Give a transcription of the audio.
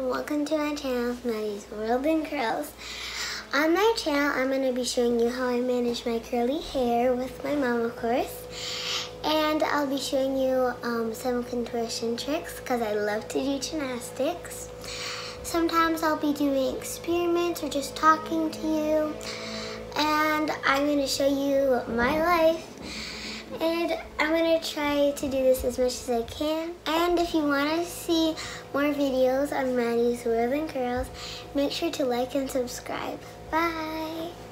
welcome to my channel, Maddie's World in Curls. On my channel, I'm going to be showing you how I manage my curly hair with my mom, of course. And I'll be showing you some contortion tricks because I love to do gymnastics. Sometimes I'll be doing experiments or just talking to you. And I'm going to show you my life. And I'm going to try to do this as much as I can. And if you want to see more videos on Maddie's World in Curls, make sure to like and subscribe. Bye!